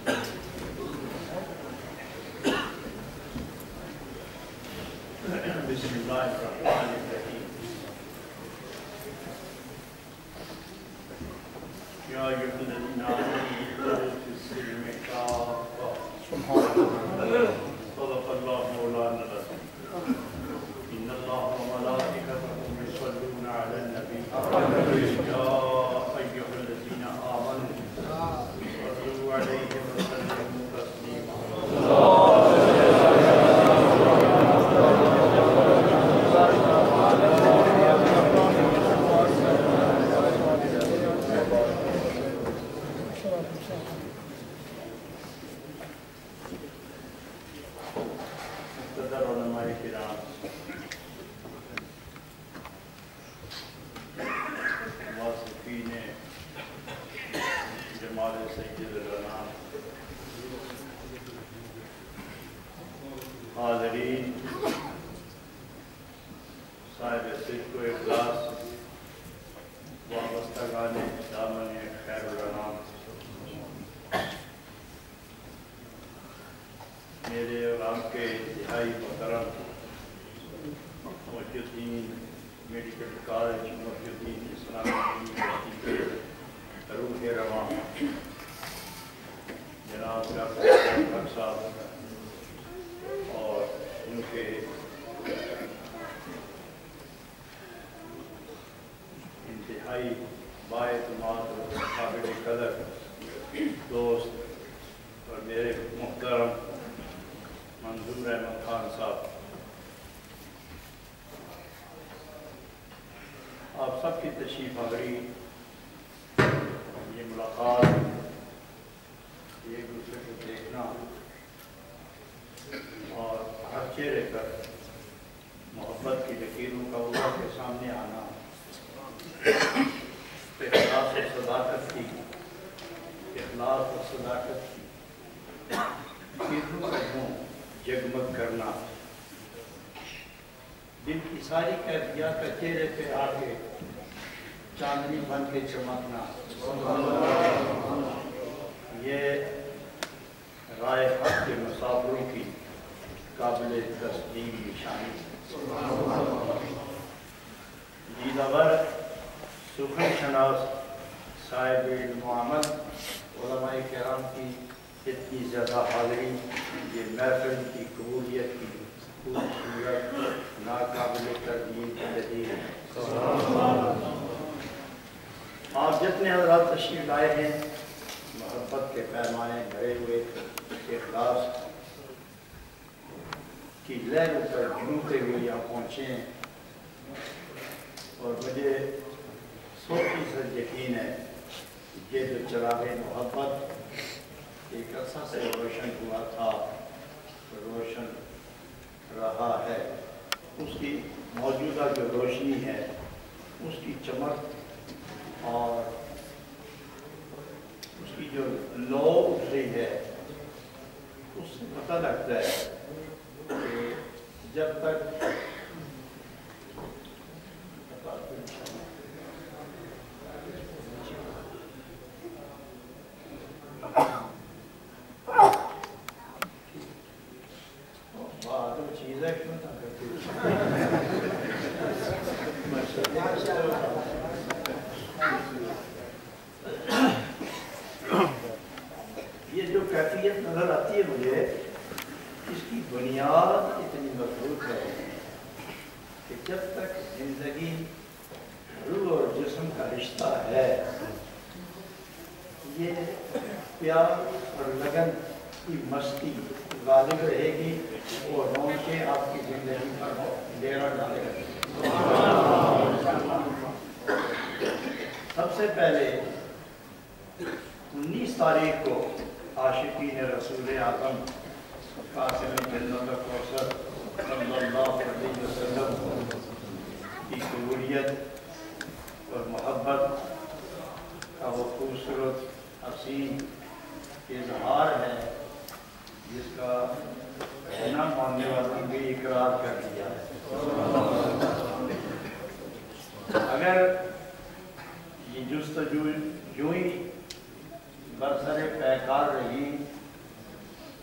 برسر پیکار رہی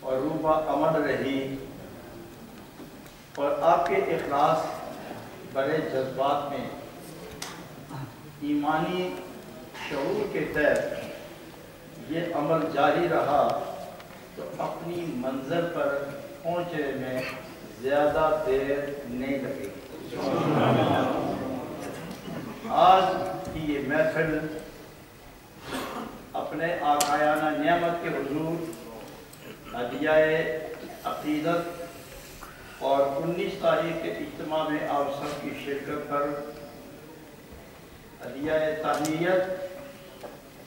اور روبہ امن رہی اور آپ کے اخلاص بڑے جذبات میں ایمانی شعور کے تحت یہ عمل جاری رہا تو اپنی منزل پر پہنچنے میں زیادہ دیر نہیں لگے گی۔ آج کی یہ محفل اپنے آقایانہ نعمت کے حضور ہدیہ عقیدت اور 19 تاریخ کے اجتماع میں آپ سب کی شرکت پر ہدیہ تہنیت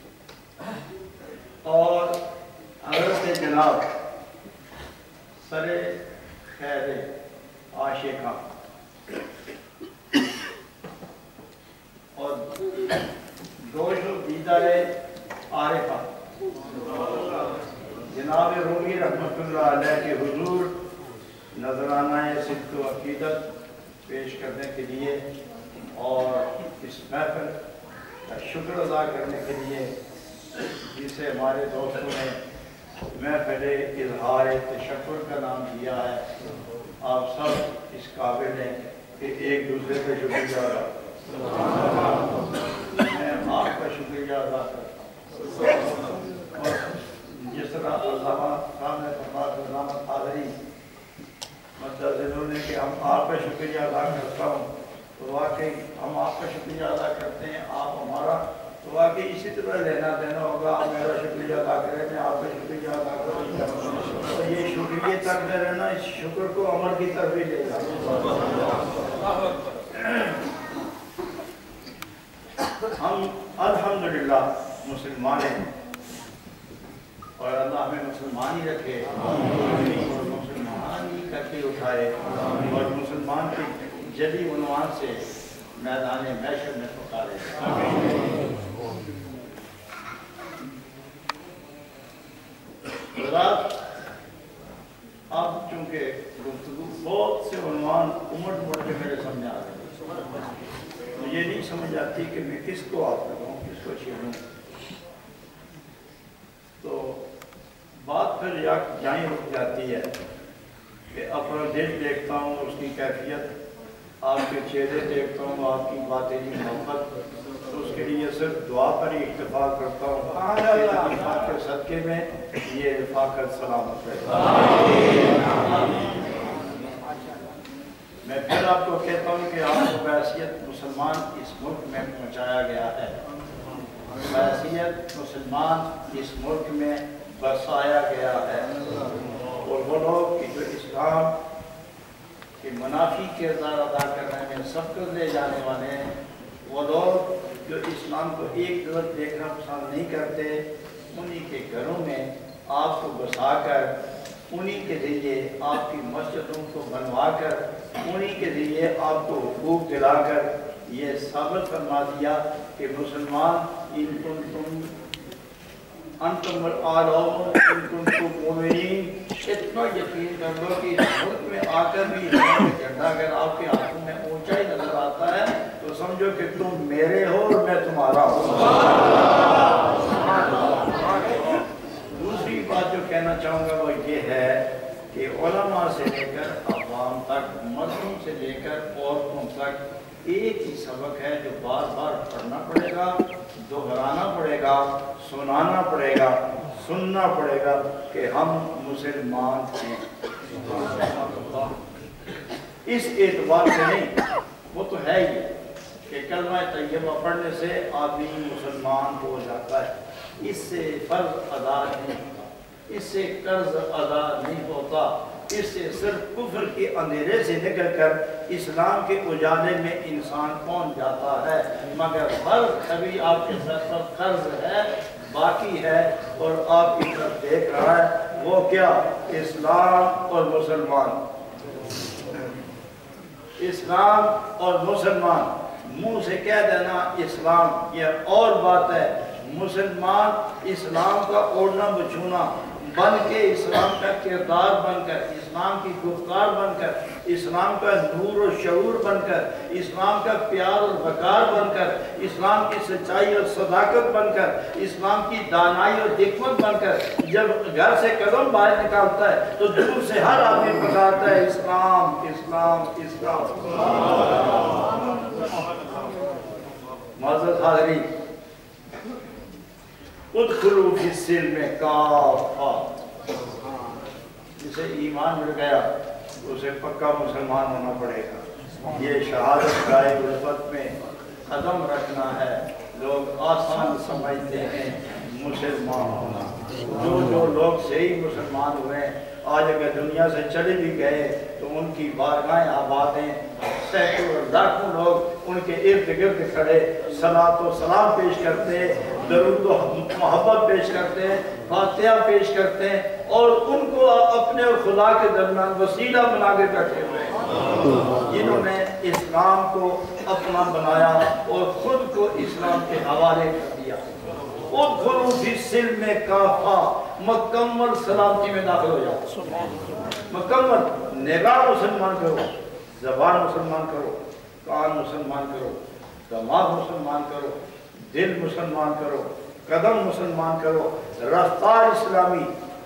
اور حضرت جناب سر خیر عاشقاں اور دوش و دیدار عارفہ جناب رومی رحمۃ اللہ علیہ کے حضور نذرانہ صدق و عقیدت پیش کرنے کے لیے اور اس محفل کا شکر ادا کرنے کے لیے جسے ہمارے دوستوں نے محفل اظہار تشکر کا نام دیا ہے، آپ سب اس قابل ہیں کہ ایک دوسرے کا شکریہ ادا میں آپ کا شکریہ ادا کرتا ہوں۔ اور جس طرح علامہ صاحب نے فرمایا علامہ حاضری مدد نے کہ ہم آپ کا شکریہ ادا کرتا ہوں، تو واقعی ہم آپ کا شکریہ ادا کرتے ہیں، آپ ہمارا، تو واقعی اسی طرح لینا دینا ہوگا، آپ میرا شکریہ ادا کریں، میں آپ کا شکریہ ادا کروں، تو یہ شکریہ تک میں رہنا اس شکر کو عمل کی طرف ہی لے گا۔ ہم الحمدللہ مسلمان ہیں اور اللہ ہمیں مسلمان ہی رکھے اور مسلمان ہی کر کے اٹھائے اور مسلمان کی جلی عنوان سے میدان محشر میں پکارے۔ حضرات، اب چونکہ گفتگو بہت سے عنوان امٹ کے میرے سامنے آ رہے ہیں، مجھے نہیں سمجھ آتی کہ میں کس کو آپ لگاؤں کس کو چھیڑوں، تو بات پھر یہیں رک جاتی ہے کہ اپنا دل دیکھتا ہوں، اس کی کیفیت، آپ کے چہرے دیکھتا ہوں، آپ کی باطنی محبت، تو اس کے لیے صرف دعا پر ہی اکتفا کرتا ہوں کہ صدقے میں یہ رفاقت سلامت رہے۔ میں پھر آپ کو کہتا ہوں کہ آپ کو بحیثیت مسلمان اس ملک میں پہنچایا گیا ہے، بحیثیت مسلمان اس ملک میں برسایا گیا ہے، اور وہ لوگ جو اسلام کے منافی کردار ادا کرنے میں سبقت لے جانے والے ہیں، وہ لوگ جو اسلام کو ایک طرف دیکھنا پسند نہیں کرتے، انہی کے گھروں میں آپ کو بسا کر، انہی کے ذریعے آپ کی مسجدوں کو بنوا کر، انہی کے ذریعے آپ کو حقوق دلا کر یہ ثابت فرما دیا کہ مسلمان ان کنتم انتم العالم ان کنتم مومنین، اتنا یقین کر لو کہ اس ملک میں آ کر بھی جھنڈا اگر آپ کے ہاتھوں میں اونچا ہی نظر آتا ہے تو سمجھو کہ تم میرے ہو اور میں تمہارا ہوں۔ دوسری بات جو کہنا چاہوں گا وہ یہ ہے کہ علماء سے لے کر عوام تک، مردوں سے لے کر عورتوں تک ایک ہی سبق ہے جو بار بار پڑھنا پڑے گا، دہرانا پڑے گا، سنانا پڑے گا، سننا پڑے گا کہ ہم مسلمان ہیں۔ اس اعتبار سے نہیں، وہ تو ہے ہی کہ کلمہ طیبہ پڑھنے سے آدمی مسلمان ہو جاتا ہے، اس سے فرض ادا نہیں ہوتا، اس سے قرض ادا نہیں ہوتا، اس سے صرف کفر کے اندھیرے سے نکل کر اسلام کے اجالے میں انسان پہنچ جاتا ہے، مگر فرض ابھی آپ کے سر پر قرض ہے، باقی ہے، اور آپ کی طرف دیکھ رہا ہے، وہ کیا؟ اسلام اور مسلمان، اسلام اور مسلمان، منہ سے کہہ دینا اسلام یہ اور بات ہے، مسلمان اسلام کا اوڑھنا بچھونا، बन के, इस्लाम का किरदार बनकर, इस्लाम की गुफ्तार बनकर, इस्लाम का नूर और शऊर बनकर, इस्लाम का प्यार और वकार बनकर, इस्लाम की सच्चाई और सदाकत बनकर, इस्लाम की दानाई और हिकमत बनकर जब घर से कदम बाहर निकालता है तो दूर से हर आदमी पुकारता है इस्लाम इस्लाम इस्लाम। माज़रत हाज़रीन, उद्खुलू फिस्सिल्म काफ़ा, जिसे ईमान मिल गया उसे पक्का मुसलमान होना पड़ेगा। ये शहादत गाए उल्फत में कदम रखना है। लोग आसान समझते हैं मुसलमान होना। जो लोग सही मुसलमान हुए आज अगर दुनिया से चले भी गए तो उनकी बारगाहें आबाद हैं। सैकड़ों लाखों लोग उनके इर्द गिर्द खड़े सलात व सलाम पेश करते हैं, दरूद व मोहब्बत पेश करते हैं, फातिहा पेश करते हैं और उनको अपने और खुदा के दरमियान वसीला बना के बैठे हुए हैं, जिन्होंने इस्लाम को अपना बनाया और खुद को इस्लाम के हवाले कर दिया। उद्खुलू फिस्सिल्म काफ़ा, मुकम्मल सलामती में दाखिल हो जाओ। मुकम्मल निगाह मुसलमान करो, ज़बान मुसलमान करो, कान मुसलमान करो, दिमाग मुसलमान करो, दिल मुसलमान करो, कदम मुसलमान करो, रफ्तार इस्लामी,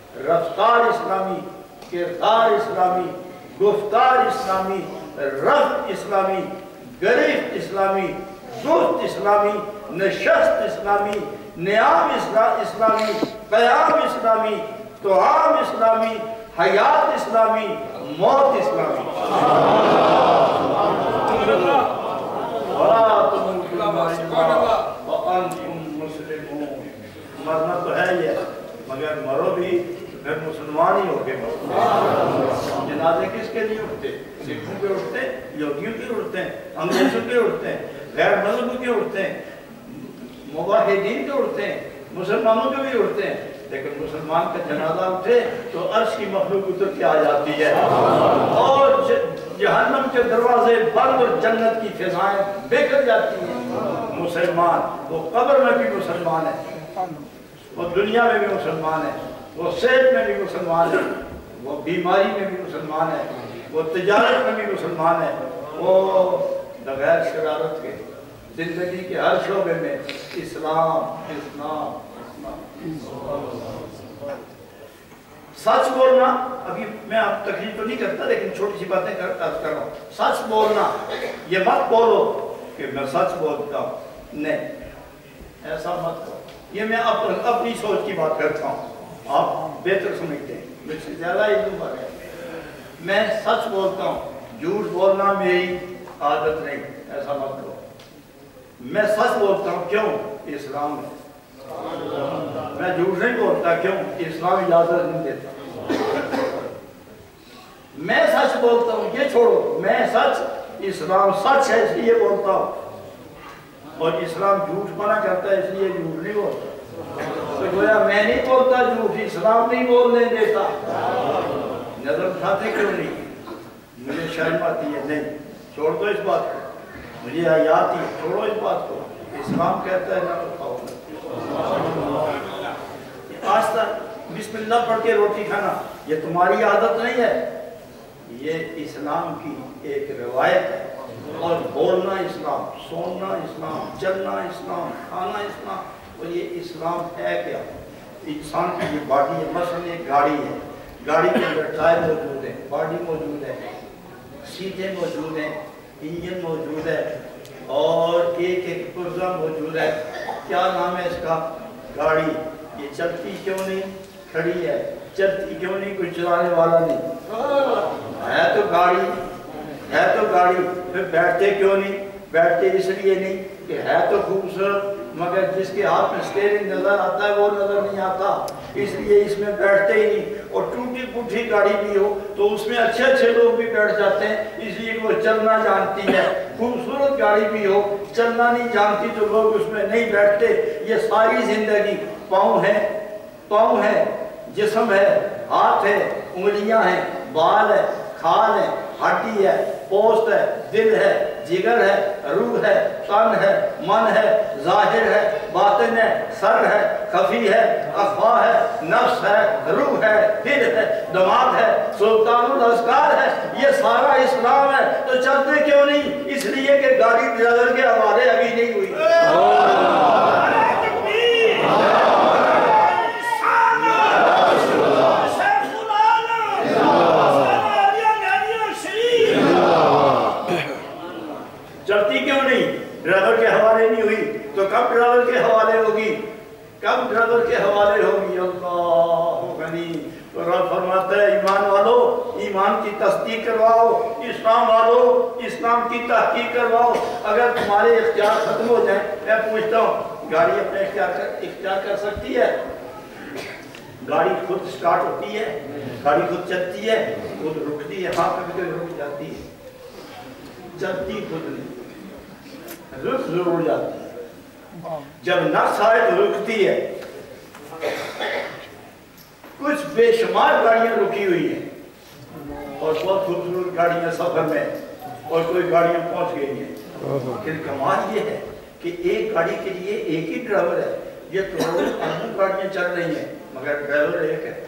किरदार इस्लामी, गुफ्तार इस्लामी, रफ्त इस्लामी, गिरफ्त इस्लामी, जुफ्त इस्लामी, नशस्त इस्लामी, नियाम इस्लामी, क़याम इस्लामी, तुआम इस्लामी, हयात इस्लामी, मौत इस्लामी। मरना तो है ये, मगर मरो भी फिर मुसलमान ही होके मरो। जनाजे किसके लिए उठते? सिखों के उठते हैं, यहूदियों के उठते हैं, अंग्रेजों के उठते हैं, गैर मजहबी के उठते हैं, मुवाहिदीन के उठते हैं, मुसलमानों के भी उठते हैं। लेकिन मुसलमान का जनाजा उठे तो अर्श की मखलूक उतर के आ जाती है और जहन्नम के दरवाजे बंद और जन्नत की फिजाएं बिखर जाती हैं। मुसलमान वो कब्र में भी मुसलमान है, वो दुनिया में भी मुसलमान है, वो सेहत में भी मुसलमान है, वो बीमारी में भी मुसलमान है, वो तिजारत में भी मुसलमान है, वो बगैर शरारत के जिंदगी के हर शोबे में इस्लाम इस्लाम सच बोलना। अभी मैं आप तकलीफ तो नहीं करता लेकिन छोटी सी बातें कर रहा हूँ। सच बोलना, ये मत बोलो कि मैं सच बोलता हूँ, नहीं, ऐसा मत करो। ये मैं अपनी सोच की बात करता हूँ, आप बेहतर समझते हैं, मुझसे ज़्यादा इल्म है। मैं सच बोलता हूँ, झूठ बोलना मेरी आदत नहीं, ऐसा मत करो। मैं सच बोलता हूँ, क्यों? इस्लाम है। मैं झूठ नहीं बोलता, क्यों? इस्लाम इजाजत नहीं देता। मैं सच बोलता हूँ, ये छोड़ो, मैं सच, इस्लाम सच है इसलिए बोलता हूँ और इस्लाम झूठ मना करता है इसलिए झूठ नहीं बोलता। तो गोया मैं नहीं बोलता झूठ, इस्लाम नहीं बोलने देता। नजर उठाते क्यों नहीं? मुझे शर्म आती है, नहीं, छोड़ दो इस बात को, मुझे आती है, छोड़ो इस बात को। इस्लाम कहता है ना उठाओ। आज तक बिस्मिल्लाह पढ़ के रोटी खाना ये तुम्हारी आदत नहीं है, ये इस्लाम की एक रिवायत है। और बोलना इस्लाम, सोना इस्लाम, चलना इस्लाम, खाना इस्लाम। और ये इस्लाम है क्या? इंसान की ये बॉडी है, मसलन एक गाड़ी है, गाड़ी के अंदर टायर मौजूद है, बॉडी मौजूद है, सीटें मौजूद हैं, इंजन मौजूद है और एक एक पुर्जा मौजूद है। क्या नाम है इसका? गाड़ी। ये चलती क्यों नहीं? खड़ी है। चलती क्यों नहीं? कोई चलाने वाला नहीं है। तो गाड़ी है, तो गाड़ी। फिर बैठते क्यों नहीं? बैठते इसलिए नहीं कि है तो खूबसूरत, मगर जिसके हाथ में स्टीयरिंग नजर आता है वो नजर नहीं आता, इसलिए इसमें बैठते ही नहीं। और टूटी फूटी गाड़ी भी हो तो उसमें अच्छे अच्छे लोग भी बैठ जाते हैं, इसलिए वो चलना जानती है। खूबसूरत गाड़ी भी हो, चलना नहीं जानती तो लोग उसमें नहीं बैठते। ये सारी जिंदगी पाँव है, जिस्म है, हाथ है, उंगलियां हैं, बाल है, खाल है, ہڈی ہے، پوست ہے، دل ہے، جگر ہے، روح ہے، تن ہے، من ہے، ظاہر ہے، باطن ہے، سر ہے، خفی ہے، اخفا ہے، نفس ہے، روح ہے، دل ہے، دماغ ہے، سلطان الاذکار ہے، یہ سارا اسلام ہے۔ تو چلتے کیوں نہیں؟ اس لیے کہ گاڑی ڈرائیور کے حوالے ابھی نہیں ہوئی۔ چلتی کیوں نہیں؟ ڈرائیور کے حوالے نہیں ہوئی تو کب ڈرائیور کے حوالے ہوگی؟ کب ڈرائیور کے حوالے ہوگی؟ اللہ غنی۔ تو رب فرماتا ہے ایمان والو ایمان کی تصدیق کرواؤ، اسلام والو اسلام کی تحقیق کرواؤ۔ اگر تمہارے اختیار ختم ہو جائیں، میں پوچھتا ہوں گاڑی اپنے اختیار کر سکتی ہے؟ گاڑی خود سٹارٹ ہوتی ہے، گاڑی خود چلتی ہے، خود رکتی ہے، ہاں کبھی کبھی رک جاتی ہے، چلتی خود نہیں، رک ضرور جاتی ہے۔ جب نفس آئے تو رکتی ہے۔ کچھ بے شمار گاڑیاں رکی ہوئی ہیں اور بہت خوبصورت گاڑیاں سفر میں، اور کوئی گاڑیاں پہنچ گئی ہیں، لیکن کمال یہ ہے کہ ایک گاڑی کے لیے ایک ہی ڈرائیور ہے۔ یہ کروڑوں اربوں گاڑیاں چل رہی ہیں مگر ڈرائیور ایک ہے۔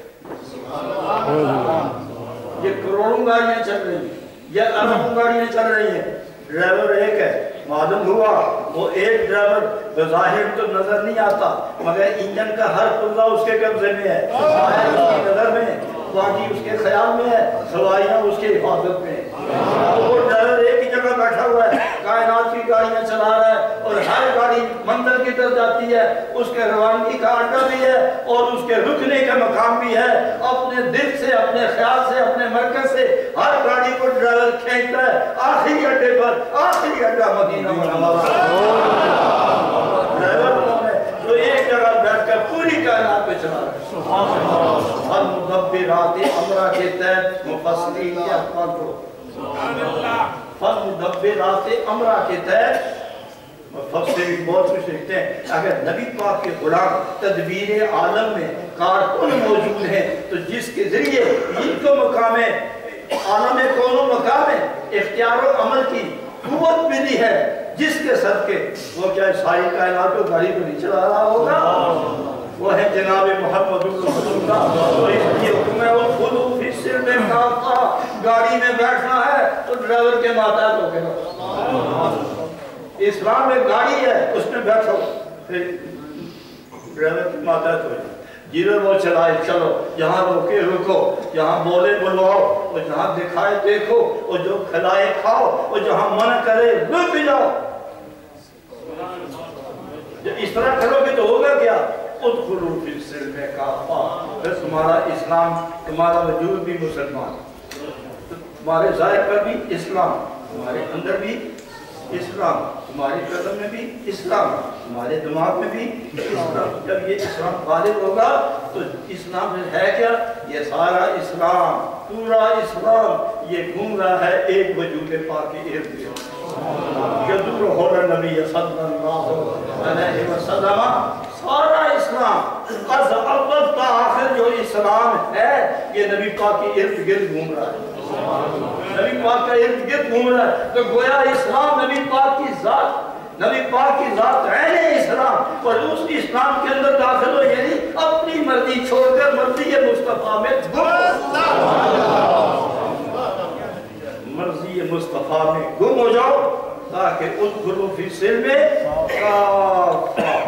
یہ کروڑوں گاڑیاں چل رہی ہیں، یہ اربوں گاڑیاں چل رہی ہیں، ڈرائیور ایک ہے۔ معلوم ہوا وہ ایک ڈرائیور بظاہر تو نظر نہیں آتا مگر انجن کا ہر پرزہ اس کے قبضے میں ہے، ظاہر اس کی نظر میں ہے، باقی اس کے خیال میں ہے، سوائیاں اس کے حفاظت میں ہے۔ وہ ڈرائیور ایک ہی جگہ بیٹھا ہوا ہے، کائنات کی گاڑیاں چلا رہا ہے، اور ہر گاڑی منزل کی طرف جاتی ہے، اس کے روانگی کا اڈا بھی ہے اور اس کے رکنے کا مقام بھی ہے۔ اپنے دل سے، اپنے خیال سے، اپنے مرکز سے ہر گاڑی کو ڈرائیور کھینچتا ہے آخری اڈے پر، آخری اڈا مدینہ منورہ۔ ڈرائیور کون ہے؟ جو ایک جگہ بیٹھ کر پوری کائنات پہ چلا رہا ہے۔ فالمدبرات امرا کے تحت مفسرین کے اقوال کو، فالمدبرات امرا کے تحت مفسرین بہت کچھ لکھتے ہیں۔ اگر نبی پاک کے غلام تدبیر عالم میں کارکن موجود ہیں تو جس کے ذریعے ان کو مقام عالم کون و مقام اختیار و عمل کی قوت ملی ہے، جس کے صدقے وہ کیا ساری کائنات کو گاڑی کو نہیں چلا رہا ہوگا؟ وہ ہے جناب محمد رسول اللہ۔ تو اس کی حکم ہے وہ خود فی السر میں کافہ، گاڑی میں بیٹھنا ہے تو ڈرائیور کے ماتحت ہو گیا۔ اسلام ایک گاڑی ہے، اس میں بیٹھو، پھر ڈرائیور کی ماتحت ہو جائے، جدھر وہ چلائے چلو، جہاں روکے رکو، جہاں بولے بلواؤ، اور جہاں دکھائے دیکھو، اور جو کھلائے کھاؤ، اور جہاں منع کرے رک جاؤ۔ جب اس طرح کرو گے تو ہوگا کیا؟ ادخلوا فی السلم کافہ، پھر تمہارا اسلام، تمہارا وجود بھی مسلمان، تمہارے ظاہر پر بھی اسلام، تمہارے اندر بھی اسلام، تمہارے قدم میں بھی اسلام، تمہارے دماغ میں بھی اسلام۔ جب یہ اسلام غالب ہوگا تو اسلام ہے کیا؟ یہ سارا اسلام، پورا اسلام یہ گھوم رہا ہے ایک وجود پاک کے ارد گرد۔ یدور حول نبی صلی اللہ علیہ وسلم، سارا اسلام از اول تا آخر جو اسلام ہے یہ نبی پاک کے ارد گرد گھوم رہا ہے، نبی پاک کا ارد گرد گھوم رہا ہے۔ تو گویا اسلام نبی پاک کی ذات، نبی پاک کی ذات عین اسلام، اور اس اسلام کے اندر داخل ہو یعنی اپنی مرضی چھوڑ کر مرضی مصطفیٰ میں مرضی مصطفیٰ میں گم ہو جاؤ، تاکہ ادخلوا فی السلم کافہ۔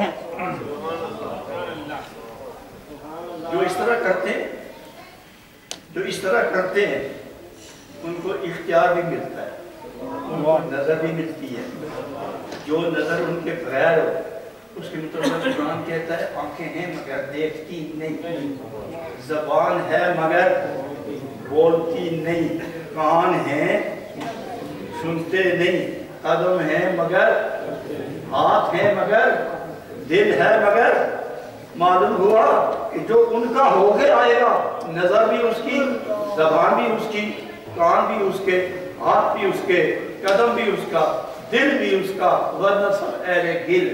جو اس طرح کرتے ہیں، جو اس طرح کرتے ہیں ان کو اختیار بھی ملتا ہے، ان کو نظر بھی ملتی ہے۔ جو نظر ان کے بغیر ہو اس کے مطلب قرآن کہتا ہے آنکھیں ہیں مگر دیکھتی نہیں، زبان ہے مگر بولتی نہیں، کان ہیں سنتے نہیں، قدم ہیں مگر، ہاتھ ہیں مگر، دل ہے مگر۔ معلوم ہوا کہ جو ان کا ہو کے آئے گا، نظر بھی اس کی، زبان بھی اس کی، کان بھی اس کے، ہاتھ بھی اس کے، قدم بھی اس کا، دل بھی اس کا، ورنہ سب اہل گل،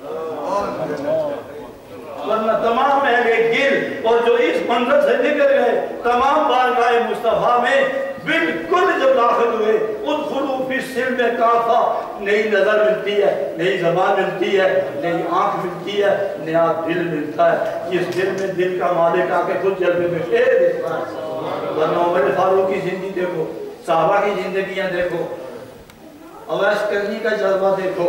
ورنہ تمام اہل گل، اور جو اس منظر سے نکل گئے تمام بارگاہ مصطفیٰ میں بالکل جب داخل ہوئے ادخلوا فی السلم کافہ، نئی نظر ملتی ہے، نئی زبان ملتی ہے، نئی آنکھ ملتی ہے، نیا دل ملتا ہے. اس دل میں دل کا مالک آ کے خود جلوے میں پھیر دیتا ہے. ورنہ عمر فاروق کی زندگی دیکھو، صحابہ کی زندگیاں دیکھو، اویس کرنی کا جذبہ دیکھو،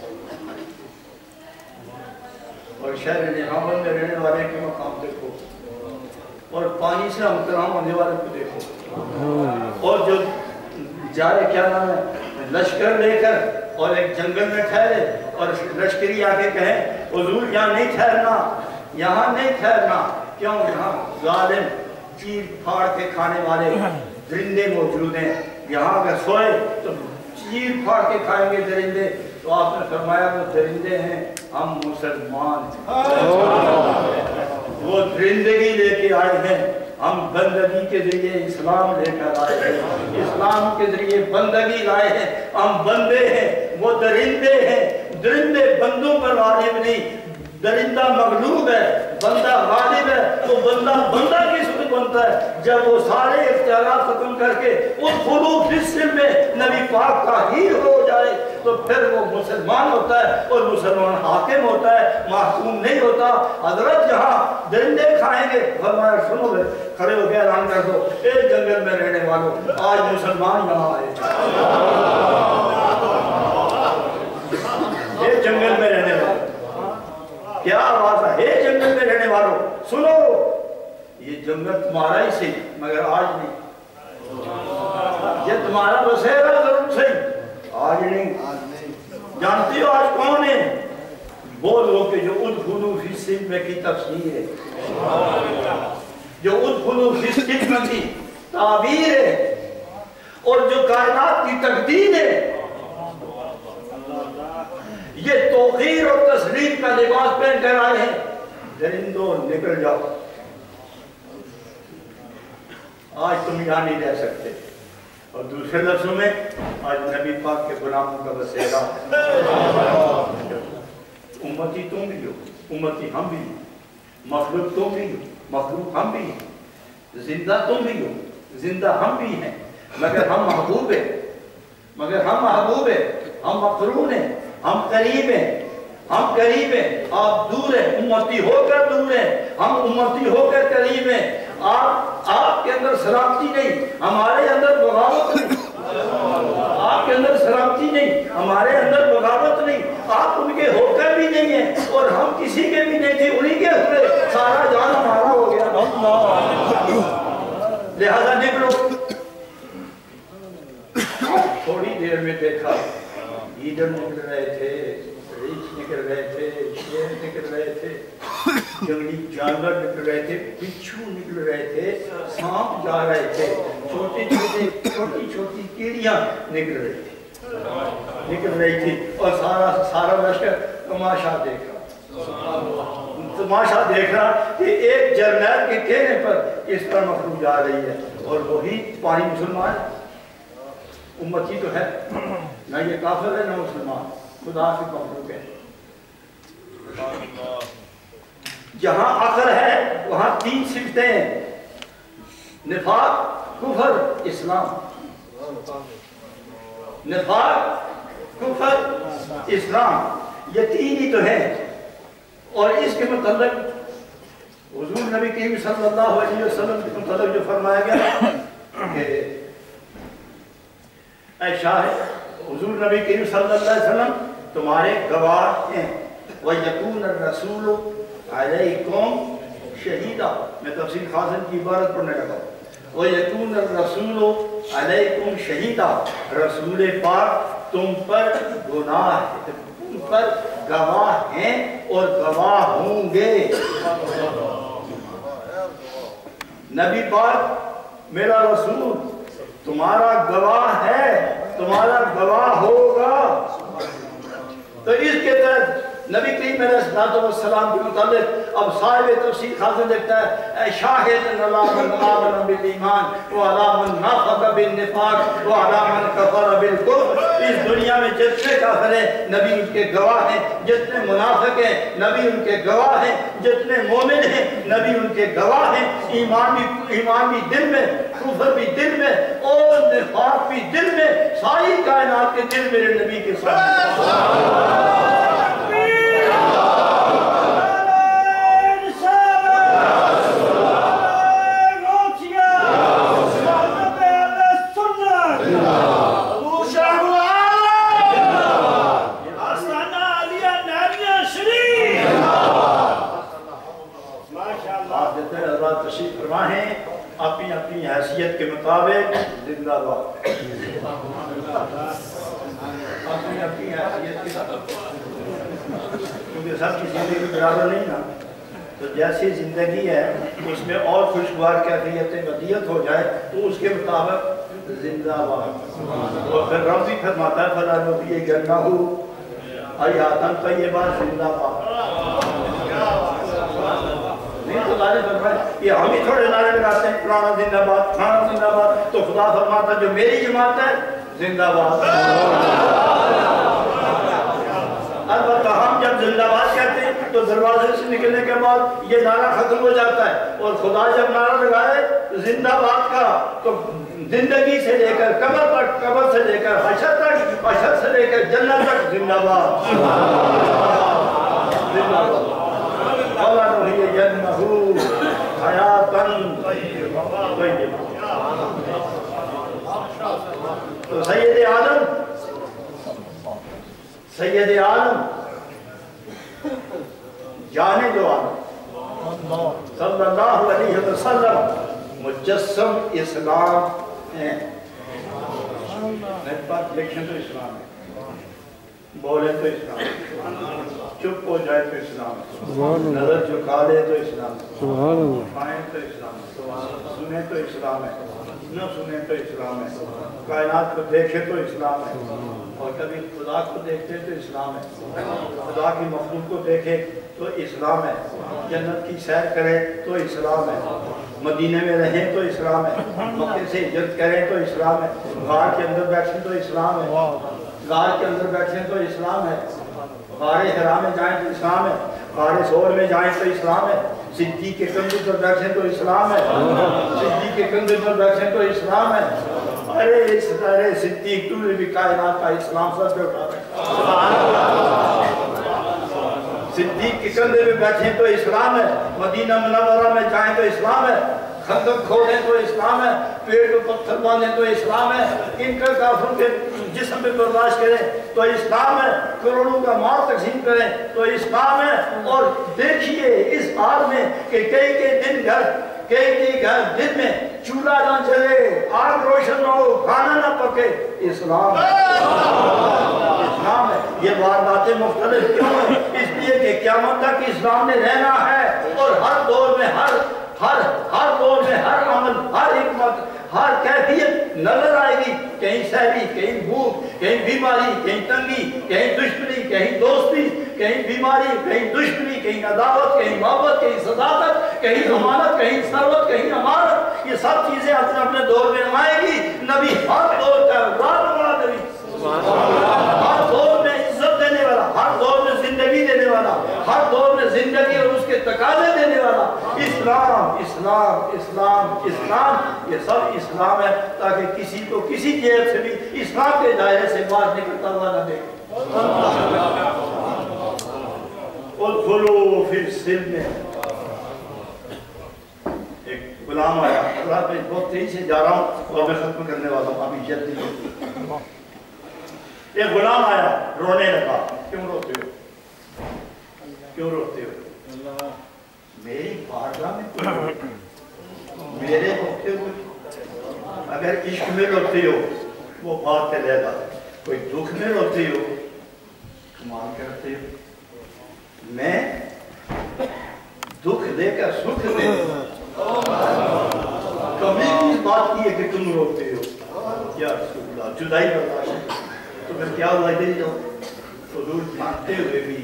اور شہر نعمان میں رہنے والے کے مقام دیکھو، اور پانی سے ہمکرام ہونے والے کو دیکھو. اور جو جائے کیا نام ہے لشکر لے کر اور ایک جنگل میں ٹھہرے اور لشکری آ کے کہیں حضور یہاں نہیں ٹھہرنا، یہاں نہیں ٹھہرنا. کیوں؟ یہاں ظالم چیر پھاڑ کے کھانے والے درندے موجود ہیں، یہاں اگر سوئے تو چیر پھاڑ کے کھائیں گے درندے. تو آپ نے فرمایا وہ درندے ہیں، ہم مسلمان ہیں. وہ درندگی لے کے آئے ہیں، ہم بندگی کے ذریعے اسلام لے کر آئے ہیں، اسلام کے ذریعے بندگی لائے ہیں. ہم بندے ہیں، وہ درندے ہیں. درندے بندوں پر غالب نہیں، درندہ مغلوب ہے، بندہ غالب ہے. تو بندہ بندہ کس وقت بنتا ہے؟ جب وہ سارے اختیارات ختم کر کے ادخلوا فی السلم میں نبی پاک کا ہی ہو جائے تو پھر وہ مسلمان ہوتا ہے، اور مسلمان حاکم ہوتا ہے، محکوم نہیں ہوتا. حضرت جہاں درندے کھائیں گے فرمایا سنو بھائی، کھڑے ہو کے اعلان کر دو اے جنگل میں رہنے والوں آج مسلمان یہاں آئے. اے جنگل میں رہنے والوں، کیا آواز ہے؟ اے جنگل میں رہنے والوں سنو، یہ جنگل تمہارا ہی صحیح مگر آج نہیں. یہ تمہارا بسیرا ضرور صحیح، آج نہیں. جانتی ہو آج کون ہے؟ وہ لوگ جو ادخلوا فی السلم کی تفسیر ہے، جو ادخلوا فی السلم کی تعبیر ہے، اور جو کائنات کی تقدیر ہے. یہ توقیر اور تسلیم کا لباس پہن کر آئے ہیں. درندوں نکل جاؤ، آج تم یہاں نہیں رہ سکتے. اور دوسرے لفظوں میں آج نبی پاک کے غلاموں کا بسیرا. امتی تم بھی ہو، امتی ہم بھی ہیں، مخلوق تم بھی ہو، مخلوق ہم بھی ہیں، زندہ تم بھی ہو، زندہ ہم بھی ہیں. مگر ہم محبوب ہیں، مگر ہم محبوب ہیں، ہم مقرون ہیں، ہم قریب ہیں، ہم قریب ہیں، آپ دور ہیں، امتی ہو کر دور ہیں، ہم امتی ہو کر قریب ہیں. آپ کے اندر سلامتی نہیں، ہمارے اندر بغاوت نہیں. آپ کے اندر سلامتی نہیں، ہمارے اندر بغاوت نہیں. آپ ان کے ہو کر بھی نہیں ہیں اور ہم کسی کے بھی نہیں تھے، انہی کے ہوئے سارا جان ہمارا ہو گیا. لہذا نکلو. تھوڑی دیر میں دیکھا گیدڑ نکل رہے تھے، ریچھ نکل رہے تھے، شیر نکل رہے تھے، جنگلی جانور نکل رہے تھے، بچھو نکل رہے تھے، سانپ جا رہے تھے، چھوٹی چھوٹی کیڑیاں نکل رہی تھی. اور سارا لشکر تماشا دیکھ رہا کہ ایک جرنیل کے کہنے پر اس پر مخلوق جا رہی ہے، اور وہی پانی مسلمان امتی تو ہے، نہ یہ کافر ہے نہ مسلمان، خدا کی مخلوق ہے. جہاں عقل ہے وہاں تین صفتیں ہیں: نفاق، کفر، اسلام. نفاق، کفر، اسلام، یہ تین ہی تو ہیں. اور اس کے متعلق حضور نبی کریم صلی اللہ علیہ وسلم کے متعلق جو فرمایا گیا کہ اے شاہد، حضور نبی کریم صلی اللہ علیہ وسلم تمہارے گواہ ہیں. وَيَكُونَ الرَّسُولُ عَلَيْكُمْ شَهِيدًا. میں تفسیر خازن کی عبارت پڑھنے لگا. وَيَكُونَ الرَّسُولُ عَلَيْكُمْ شَهِيدًا. رسول پاک تم پر تم پر گواہ ہیں اور گواہ ہوں گے. نبی پاک میرا رسول تمہارا گواہ ہے، تمہارا گواہ ہوگا. تو اس کے تحت نبی کریم علیہ السلام کے متعلق اب صاحب تفسیر خازن دیکھتا ہے: اے شاہد علی من آمن بالایمان وعلی من نافق بالنفاق وعلی من کفر بالکفر. اس دنیا میں جتنے کافر ہیں نبی ان کے گواہ ہیں، جتنے منافق ہیں نبی ان کے گواہ ہیں، جتنے مومن ہیں نبی ان کے گواہ ہیں. ایمان بھی دل میں कुफर भी दिल में और निफाक भी दिल में, सारी कायनात के दिल मेरे नबी के साथ। अपनी अपनी हैसियत के मुताबिक जिंदाबाद, अपनी अपनी हैसियत के, क्योंकि सबकी जिंदगी बराबर नहीं ना, तो जैसी जिंदगी है उसमें और खुशगवार कैफियतें वदियत हो जाए तो उसके मुताबिक जिंदाबाद। और फिर रब भी फरमाता है फला नबी गन्नहु हयातन तय्यबा जिंदाबाद। नहीं तो नारे फरमाए, ये हम ही थोड़े नारे लगाते हैं पुराना जिंदाबाद पुराना जिंदाबाद, तो खुदा फरमाता जो मेरी जमात है जिंदाबाद। अलबत्ता हम जब जिंदाबाद कहते हैं तो दरवाजे से निकलने के बाद ये नारा खत्म हो जाता है, और खुदा जब नारा लगाए जिंदाबाद का तो जिंदगी से लेकर कब्र तक, कब्र से लेकर हशर तक, हशर से लेकर जन्नत तक जिंदाबाद जिंदाबाद। तो सैयद आलम जाने दो आलम सल्लल्लाहु अलैहि वसल्लम मुजस्सम इस्लाम है। लिखें तो इस्लाम है, बोले तो इस्लाम, चुप हो जाए तो इस्लाम, नजर झुका ले तो इस्लाम, खाएं तो इस्लाम, सुने तो इस्लाम है, न सुने तो इस्लाम है, कायनात को देखे तो इस्लाम है, और कभी खुदा को देखते तो इस्लाम है, खुदा की मखलूक को देखे तो इस्लाम है, जन्नत की सैर करे तो इस्लाम है, मदीने में रहें तो इस्लाम है, मक्के से हिजरत करें तो इस्लाम है, गार के अंदर बैठें तो इस्लाम है, गार के अंदर बैठें तो इस्लाम है, गारे हरा में जाएं तो इस्लाम है, गारे सोर में जाएं तो इस्लाम है, सिद्दीक के कंधे पर बैठें तो इस्लाम है, सिद्दीक के कंधे पर बैठें तो इस्लाम है। अरे सिद्दीक तूने भी कायनात का इस्लाम सर पे उठा रखा, सिद्दीक के कंधे पे बैठें तो इस्लाम है, मदीना मुनव्वरा में जाएं तो इस्लाम है, खंदक खोदें तो इस्लाम है, पेड़ को पत्थर बांधें तो इस्लाम है, इनका काफिरों के जिस्म पे बर्दाश्त करें तो इस्लाम है, करोड़ों का माल तकसीम करें तो इस्लाम है। और देखिए इस हाल में कि कई घर दिन में चूल्हा ना जले, आग रोशन ना हो, खाना ना पके, इस्लाम है, इस्लाम है। ये वारदातें मुख्तलिफ क्यों है? इसलिए कि क़यामत तक इस्लाम ने रहना है, और हर दौर में हर दौर में हर अमल, हर हिकमत, हर कैफियत नजर आएगी, कहीं सहरी, कहीं भूख, कहीं बीमारी, कहीं तंगी, कहीं दुश्मनी, कहीं दोस्ती, कहीं बीमारी, कहीं दुश्मनी, कहीं अदावत, कहीं मोहब्बत, कहीं सदाकत, कहीं अमानत, कहीं सरवत, कहीं अमानत, ये सब चीजें अपने अपने दौर में आएगी। नबी हर दौर का रात वाला नबी, हर दौर में इज्जत देने वाला, हर दौर में जिंदगी देने वाला, हर दौर में जिंदगी और उसके तकाजे देने वाला, इस्लाम इस्लाम इस्लाम इस्लाम, ये सब इस्लाम है, ताकि किसी को किसी जेब से भी इस्लाम के दायरे से बाहर निकलता हुआ न देखे। और खुलो फिर सिल में एक गुलाम आया, अल्लाह पे बहुत तेजी से जा रहा हूँ और मैं खत्म करने वाला हूँ अभी जल्दी। एक गुलाम आया, रोने लगा, क्यों रोते हो, क्यों रोते हो? मेरी बारगाह में मेरे होते हो, अगर इश्क में रोते हो वो बात चलेगा, कोई दुख में रोते हो कमाल करते हो, मैं दुख देकर सुख दे, कभी किस बात की है कि तुम रोते हो? क्या जुदाई बर्दाश्त, तो फिर क्या हुआ? तो दूर मानते हुए भी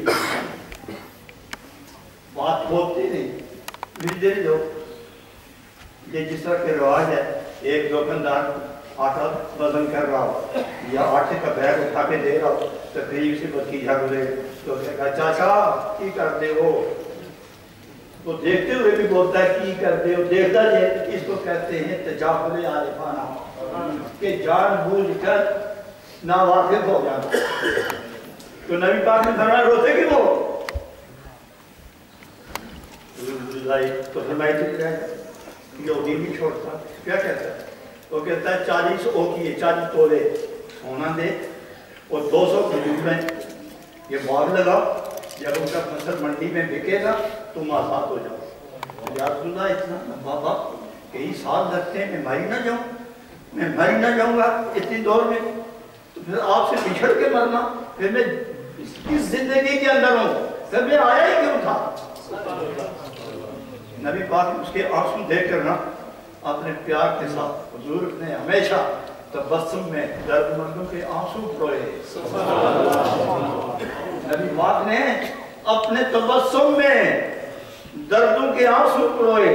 बात बोलते नहीं, मिलते नहीं लोग। ये जिस तरह के रिवाज है, एक दुकानदार आटा वजन कर रहा हो या आटे का बैग उठा के दे रहा हो, तो करीब से भतीजा गुजरे तो कहेगा चाचा की करते हो, وہ دیکھتے ہوئے بھی بولتا ہے کی کرتے ہو دیکھتا ہے اس کو کہتے ہیں تجاہل عارفانہ کہ جان بوجھ کر ناواقف ہو جانا تو نبی پاک نے فرمایا روتے کہ وہ تو فرمائی چلی رہے یہودی بھی چھوڑتا کیا کہتا ہے وہ کہتا ہے 40 اوکیے 40 تولے سونا دے اور 200 کھجور میں یہ باغ لگا جب ان کا فصل منڈی میں بکے گا تم آزاد ہو جاؤ یا رسول اللہ اتنا لمبا وقت کئی سال لگتے ہیں میں مر نہ جاؤں گا اتنی دور میں تو پھر آپ سے بچھڑ کے مرنا پھر میں اس زندگی کے اندر ہوں پھر میں آیا ہی کیوں تھا نبی پاک اس کے آنسو دیکھ کر نا اپنے پیار کے ساتھ حضور نے ہمیشہ تبسم میں درد مندوں کے آنسو پروئے نبی پاک نے اپنے تبسم میں دردوں کے آنسو پروئے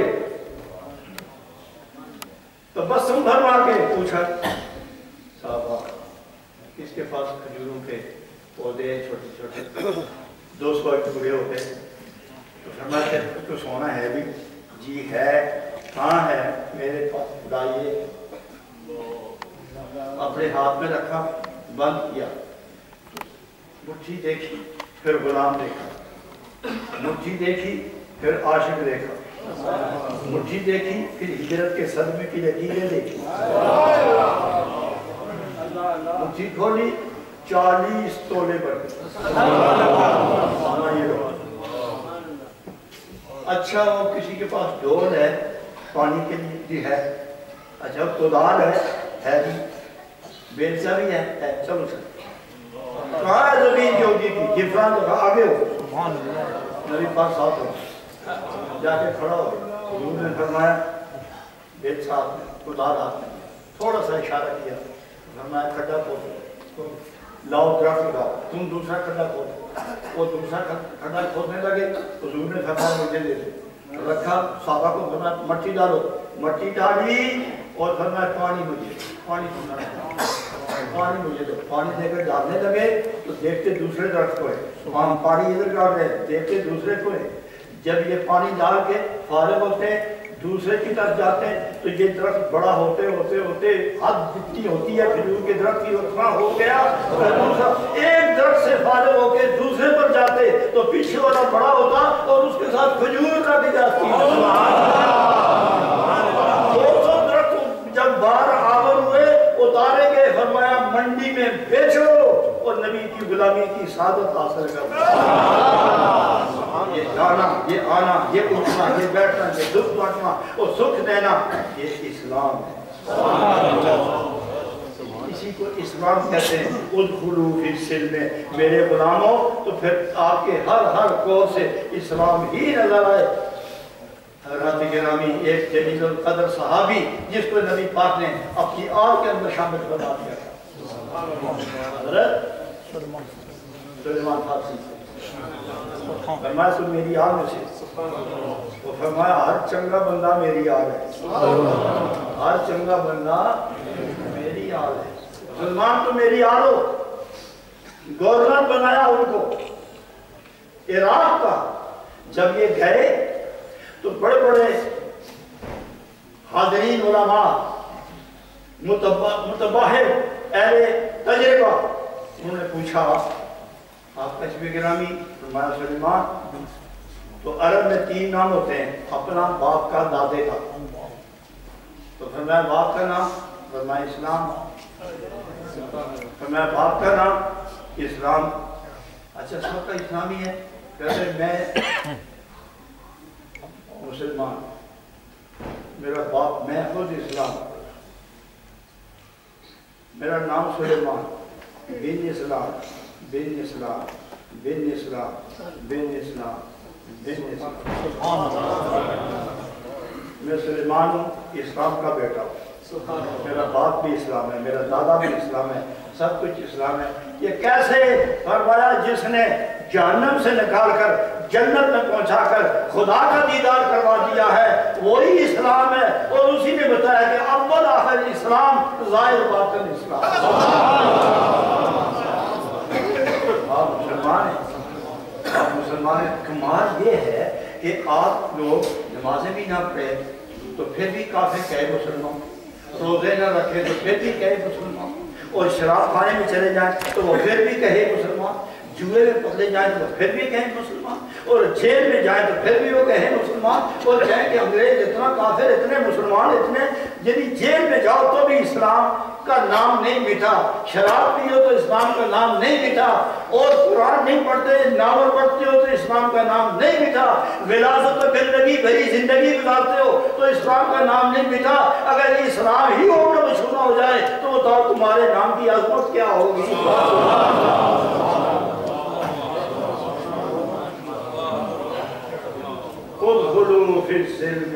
تبسم بھروا کے پوچھا صحابہ کس کے پاس کھجوروں کے پودے چھوٹے چھوٹے 200 ٹکڑے ہوتے تو فرماتے تو سونا ہے بھی جی ہے کہاں ہے میرے پاس لائیے اپنے ہاتھ میں رکھا بند کیا مٹھی دیکھی پھر غلام دیکھا مٹھی دیکھی پھر عاشق دیکھا مٹھی دیکھی پھر ہجرت کے صدمے کی لکیریں دیکھی مٹھی کھولی 40 تولے بڑھے اچھا وہ کسی کے پاس ڈول ہے پانی کے لیے ہے اچھا کدال ہے بھی بیلچا بھی ہے چلو سر کہاں ہے زمین کی ہوگی کی جفران تو آگے ہو نبی پاک ساتھ ہو جا کے کھڑا ہو حضور نے فرمایا بیل صاحب نے کدال ہاتھ میں تھوڑا سا اشارہ کیا فرمایا کھڈا کھودو لاؤ درخت لگاؤ تم دوسرا کھڈا کھودو وہ دوسرا کھڈا کھودنے لگے حضور نے فرمایا مجھے دے دو رکھا صحابہ کو فرمایا مٹی ڈالو مٹی ڈالی اور فرمایا پانی مجھے دو پانی دے کر ڈالنے لگے تو دیکھتے دوسرے درخت کو ہے پانی ادھر ڈال رہے دیکھتے دوسرے کو ہے جب یہ پانی ڈال کے فارغ ہوتے ہیں دوسرے کی طرف جاتے ہیں تو یہ درخت بڑا ہوتے حد جتنی ہوتی ہے کھجور کے درخت کی اتنا ہو گیا ایک درخت سے فارغ ہو کے دوسرے پر جاتے تو پیچھے والا بڑا ہوتا اور اس کے ساتھ کھجور لگ جاتی 200 درخت جب باہر آور ہوئے اتارے گئے فرمایا منڈی میں بیچو اور نبی کی غلامی کی سعادت حاصل کرو یہ جانا یہ آنا یہ اٹھنا یہ بیٹھنا یہ دکھ بانٹنا اور سکھ دینا یہ اسلام ہے اسی کو اسلام کہتے ہیں ادخلوا فی السلم میرے غلاموں تو پھر آپ کے ہر قول سے اسلام ہی نظر آئے حضرت گرامی ایک جلیل القدر صحابی جس کو نبی پاک نے اپنی آل کے اندر شامل بنا دیا تھا حضرت سلیمان فارسی فرمایا تو میری آل میں سے وہ فرمایا ہر چنگا بندہ میری آل ہے ہر چنگا بندہ میری آل ہے سلمان تو میری آل ہو گورنر بنایا ان کو عراق کا جب یہ گئے تو بڑے بڑے حاضرین علماء متباہر اہل تجربہ انہوں نے پوچھا آپ کشف گرامی فرمایا سلیمان تو عرب میں 3 نام ہوتے ہیں اپنا باپ کا دادے کا تو فرمایا باپ کا نام فرمایا اسلام فرمایا باپ کا نام اسلام اچھا سب کا اسلامی ہے کہتے میں مسلمان میرا باپ میں خود اسلام میرا نام سلیمان بن اسلام بن اسلام بن اسلام بن اسلام بن اسلام میں سلیمان ہوں اسلام کا بیٹا ہوں میرا باپ بھی اسلام ہے میرا دادا بھی اسلام ہے سب کچھ اسلام ہے یہ کیسے فرمایا جس نے جہنم سے نکال کر جنت میں پہنچا کر خدا کا دیدار کروا دیا ہے وہی اسلام ہے اور اسی نے بتایا کہ اول آخر اسلام ظاہر باطن اسلام آپ مسلمان ہیں کمال یہ ہے کہ آپ لوگ نمازیں بھی نہ پڑھے تو پھر بھی کافر کہے مسلمان، روزے نہ رکھے تو پھر بھی کہے مسلمان، اور شراب خانے میں چلے جائیں تو وہ پھر بھی کہے مسلمان، جوئے میں پکڑے جائیں تو پھر بھی کہیں مسلمان، اور جیل میں جائیں تو پھر بھی وہ کہیں مسلمان، اور کہیں کہ انگریز اتنا کافر اتنے مسلمان اتنے، یعنی جیل میں جاؤ تو بھی اسلام کا نام نہیں مٹا، شراب پیو تو اسلام کا نام نہیں مٹا، اور قرآن نہیں پڑھتے ناول پڑھتے ہو تو اسلام کا نام نہیں مٹا، ولادت و زندگی بھری زندگی گزارتے ہو تو اسلام کا نام نہیں مٹا، اگر اسلام ہی ہونا مشہور ہو جائے تو بتاؤ تمہارے نام کی عظمت کیا ہوگی؟ ادخلوا فی السلم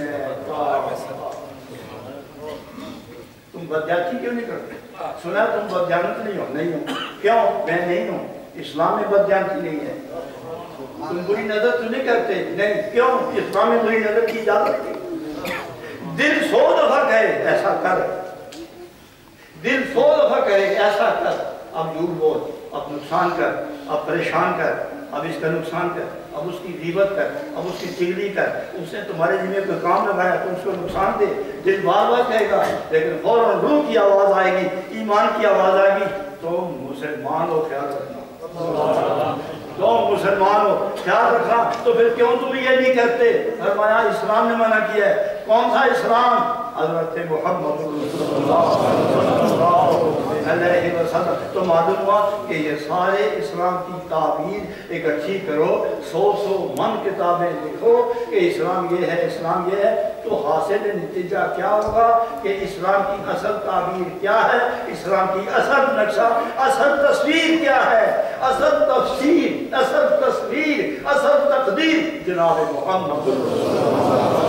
تم بدجانتی کیوں نہیں کرتے؟ سنا تم بدجانت نہیں ہو، نہیں ہو، کیوں؟ میں نہیں ہوں، اسلام میں بدجانتی نہیں ہے، تم بری نظر تو نہیں کرتے، نہیں، کیوں؟ اسلام میں بری نظر کی اجازت نہیں، دل 100 دفعہ کہے ایسا کر، دل 100 دفعہ کہے ایسا کر، اب جھوٹ بول، اب نقصان کر، اب پریشان کر، اب اس کا نقصان کر، اب اس کی غیبت کر، اب اس کی چگلی کر، اس نے تمہارے ذمہ کوئی کام لگایا تو اس کو نقصان دے، دل بار بار کہے گا، لیکن فوراً روح کی آواز آئے گی، ایمان کی آواز آئے گی، تو مسلمان ہو خیال رکھنا، تو مسلمان ہو خیال رکھنا، تو پھر کیوں تم یہ نہیں کرتے؟ فرمایا اسلام نے منع کیا ہے، کون سا اسلام؟ حضرت محمد صلی اللہ علیہ وسلم، تو معلوم ہوا کہ یہ سارے اسلام کی تعبیر اکٹھی کرو، 100 من کتابیں لکھو کہ اسلام یہ ہے، اسلام یہ ہے، تو حاصل نتیجہ کیا ہوگا کہ اسلام کی اصل تعبیر کیا ہے، اسلام کی اصل نقشہ، اصل تصویر کیا ہے، اصل تفسیر، اصل تصویر، اصل تقدیر جناب محمد صلی اللہ علیہ وسلم۔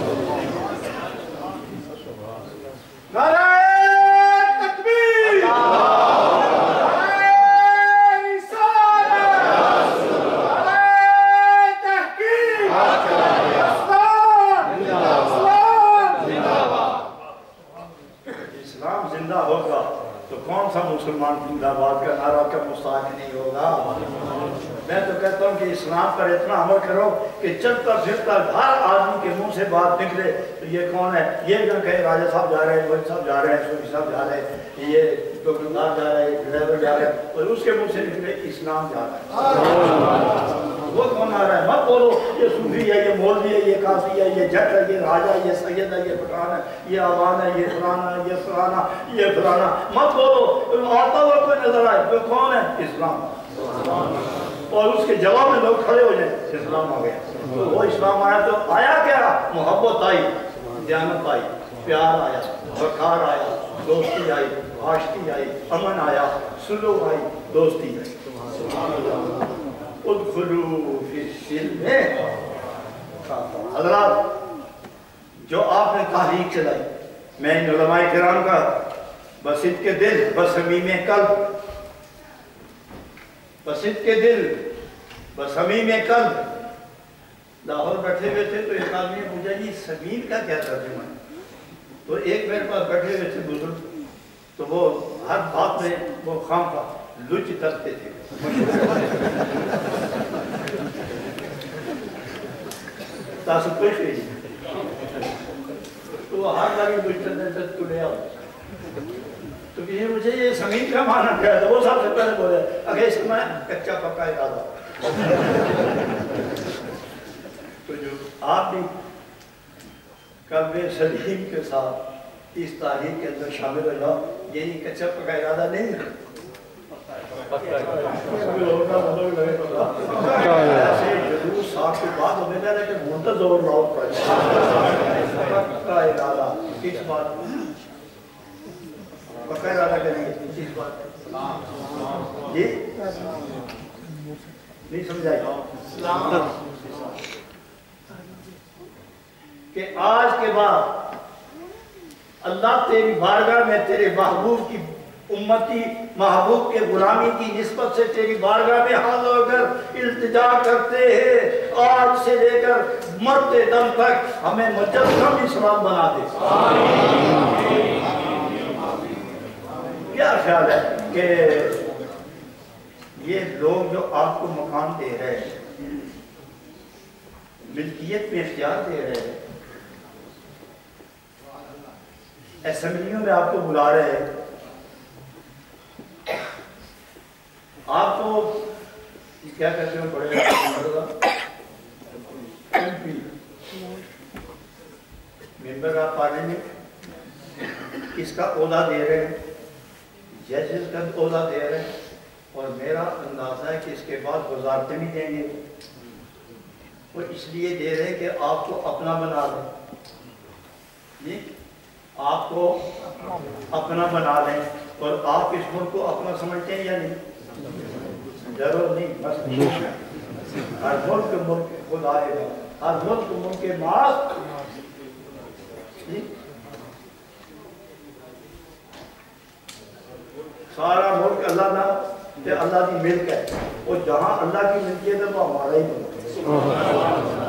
نعرہ تکبیر، نعرہ رسالت، نعرہ تحقیق، اسلام زندہ ہوگا تو کون سا مسلمان زندہ باد کا نعرہ کا مستحق نہیں ہوگا؟ میں تو کہتا ہوں کہ اسلام پر اتنا عمل کرو کہ چلتا پھرتا ہر آدمی کے منہ سے بات نکلے تو یہ کون ہے، یہ نہ کہے راجہ صاحب جا رہے ہیں، وزیر صاحب جا رہے ہیں، سوری صاحب جا رہے ہیں، یہ دکاندار جا رہا ہے، یہ ڈرائیور جا رہا ہے، اور اس کے منہ سے نکلے اسلام جا رہا ہے۔ وہ کون آ رہا ہے؟ مت بولو یہ صوفی ہے، یہ مولوی ہے، یہ قاضی ہے، یہ جٹ ہے، یہ راجہ ہے، یہ سید ہے، یہ پٹھان ہے، یہ عوان ہے، یہ فلانا ہے، یہ فلانا، یہ فلانا، مت بولو، آتا ہوا کوئی نظر آئے، وہ کون ہے؟ اسلام، اور اس کے جواب میں لوگ کھڑے ہو جائیں، اسلام آ گیا، تو وہ اسلام آیا تو آیا کیا؟ محبت آئی، دیانت آئی، پیار آیا، وقار آیا، دوستی آئی، آشتی آئی، امن آیا، سلو آئی، دوستی آئی۔ ادخلوا فی السلم، حضرات جو آپ نے تحریک چلائی، میں ان علماء کرام کا بصدق کے دل بصمیم قلب، بصدق کے دل بصمیم قلب، لاہور بیٹھے ہوئے تھے تو ایک آدمی نے پوچھا جی سمیم کا کیا ترجمہ ہے؟ تو ایک میرے پاس بیٹھے ہوئے تھے بزرگ، تو وہ ہر بات میں وہ خام کا لچ کرتے تھے، تاسب کوئی شئی تو وہ ہر لگے لچ کرتے تھے تو لے آؤ، تو کسی مجھے یہ سمیم کا معنی کیا ہے؟ تو وہ سب سے پہلے بولے اگر اس میں کچا پکا ارادہ، تو جو آپ بھی قلب سلیم کے ساتھ اس تاریخ کے اندر شامل ہو جاؤ، یعنی کچا پکا ارادہ نہیں ہے، ایسے جلوس صاحب کے بعد ہمیں کہہ رہے کہ منتظر زور لاؤ پکا ارادہ، اس بات پکا ارادہ کریں گے، اس بات جی نہیں سمجھائی کہ آج کے بعد اللہ تیری بارگاہ میں تیرے محبوب کی امتی محبوب کے غلامی کی نسبت سے تیری بارگاہ میں حاضر ہو کر التجا کرتے ہیں، آج سے لے کر مرتے دم تک ہمیں مجسم اسلام بنا دے۔ کیا خیال ہے کہ یہ لوگ جو آپ کو مقام دے رہے ہیں، ملکیت میں اختیار دے رہے ہیں، اسمبلیوں میں آپ کو بلا رہے ہیں، آپ کو کیا کہتے ہیں پڑے ممبر آف پارلیمنٹ اس کا عہدہ دے رہے ہیں، ججز کا عہدہ دے رہے ہیں، اور میرا اندازہ ہے کہ اس کے بعد وزارتیں بھی دیں گے، وہ اس لیے دے رہے ہیں کہ آپ کو اپنا بنا لیں، جی آپ کو اپنا بنا لیں، اور آپ اس ملک کو اپنا سمجھتے ہیں یا نہیں؟ ضرور نہیں، بس ہر ملک خود آئے گا، ہر ملک ماس، سارا ملک اللہ کا تے اللہ کی ملک ہے، اور جہاں اللہ کی ملکیت ہے وہ ہمارا ہی ملک ہے۔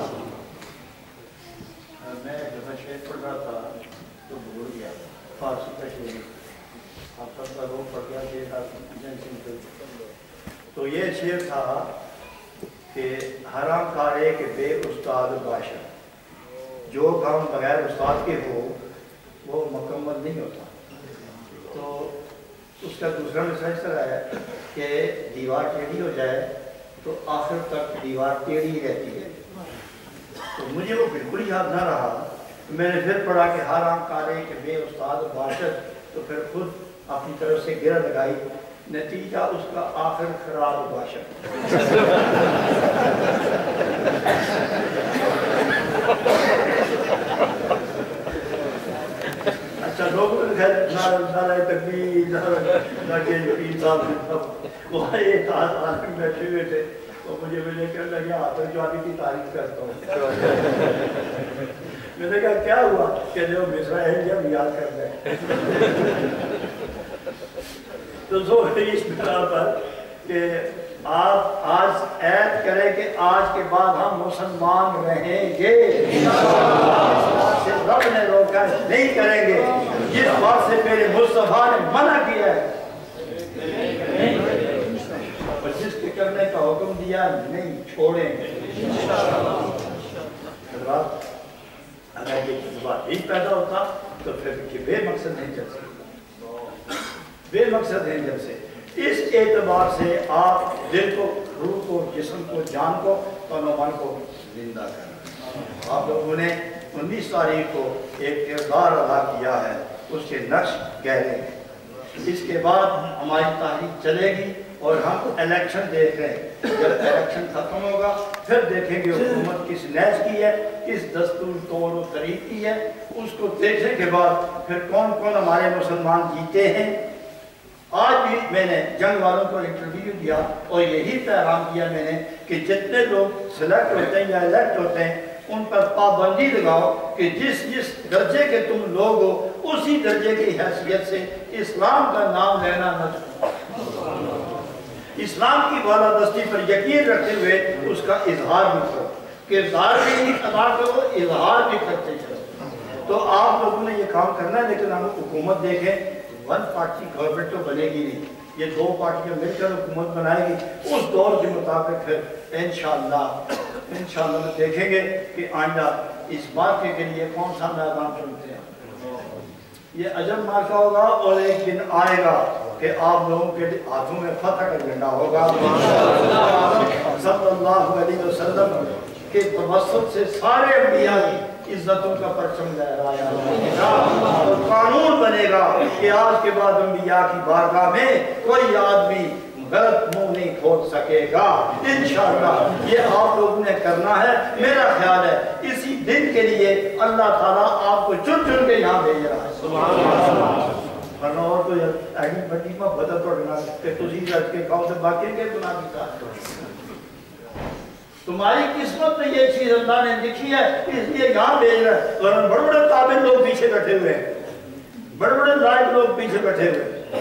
میں جب شعر پڑھ رہا تھا تو بھول گیا فارسی کا شعر، آپ سب کا روح پڑھ گیا تو یہ شعر تھا کہ حرام کارے کے بے استاد باشد، جو کام بغیر استاد کے ہو وہ مکمل نہیں ہوتا۔ تو اس کا دوسرا مثال اس طرح ہے کہ دیوار ٹیڑھی ہو جائے تو آخر تک دیوار ٹیڑھی رہتی ہے۔ تو مجھے وہ بالکل ہی یاد نہ رہا، میں نے پھر پڑھا کہ حرام کارے کے بے استاد باشد، تو پھر خود اپنی طرف سے گرہ لگائی، نتیجہ اس کا آخر خراب باشد۔ اچھا لوگوں نے نعرہ تکبیر، نعرہ یقین صاحب، وہاں ایک آدمی بیٹھے ہوئے تھے، تو مجھے ملے کہ اللہ یہ آتر جوانی کی تعریف کرتا ہوں۔ میں نے کہا کیا ہوا؟ کہ جو مصرع ہے یہ ہم یاد کر رہے ہیں۔ تو زور اس بنا پر کہ آپ آج عہد کریں کہ آج کے بعد ہم مسلمان رہیں گے، صرف رب نے روکا نہیں کریں گے، جس بات سے میرے مصطفیٰ نے منع کیا ہے اور جس کے کرنے کا حکم دیا نہیں چھوڑیں گے۔ حضرات اگر یہ جذبات ہی پیدا ہوتا تو پھر یہ بے مقصد نہیں چل سکتا، بے مقصد ہے جب سے۔ اس اعتبار سے آپ دل کو، روح کو، جسم کو، جان کو، تن و من کو زندہ کریں۔ آپ لوگوں نے 19 تاریخ کو ایک کردار ادا کیا ہے، اس کے نقش گہرے ہیں۔ اس کے بعد ہماری تحریک چلے گی اور ہم الیکشن دیکھ رہے ہیں۔ جب الیکشن ختم ہوگا پھر دیکھیں گے حکومت کس نیز کی ہے، کس دستور طور و طریق کی ہے۔ اس کو دیکھنے کے بعد پھر کون کون ہمارے مسلمان جیتے ہیں۔ آج بھی میں نے جنگ والوں کو انٹرویو دیا اور یہی پیغام دیا میں نے کہ جتنے لوگ سلیکٹ ہوتے ہیں یا الیکٹ ہوتے ہیں ان پر پابندی لگاؤ کہ جس جس درجے کے تم لوگ ہو اسی درجے کی حیثیت سے اسلام کا نام لینا نہ چھوڑو، اسلام کی بالادستی پر یقین رکھتے ہوئے اس کا اظہار بھی کرو، کردار بھی ادا کرو، اظہار بھی کرتے چلو۔ تو آپ لوگوں نے یہ کام کرنا ہے، لیکن ہم حکومت دیکھیں، ون پارٹی گورنمنٹ تو بنے گی نہیں، یہ 2 پارٹیاں مل کر حکومت بنائے گی۔ اس دور کے مطابق پھر انشاءاللہ دیکھیں گے کہ آئندہ اس مارکے کے لیے کون سا میدان چنتے ہیں۔ یہ عجب مارکہ ہوگا اور ایک دن آئے گا کہ آپ لوگوں کے ہاتھوں میں فتح کا جھنڈا ہوگا۔ صلی اللہ علیہ وسلم کے توسط سے سارے انبیاء کی عزتوں کا پرچم لہرایا اور قانون بنے گا کہ آج کے بعد انبیاء کی بارگاہ میں کوئی آدمی غلط منہ نہیں کھول سکے گا۔ انشاءاللہ یہ آپ لوگوں نے کرنا ہے۔ میرا خیال ہے اسی دن کے لیے اللہ تعالیٰ آپ کو چن چن کے یہاں بھیج رہا ہے۔ سبحان اللہ۔ ورنہ اور کوئی ایڈی بڑی میں بدل توڑنا کہ تجھی رکھ کے کھاؤ سے باقی کے گناہ بھی کہا۔ تمہاری قسمت میں یہ چیز اللہ نے لکھی ہے، اس لیے یہاں بھیج رہا ہے۔ ورنہ بڑے بڑے قابل لوگ پیچھے بیٹھے ہوئے ہیں، بڑے بڑے لائق لوگ پیچھے بیٹھے ہوئے ہیں۔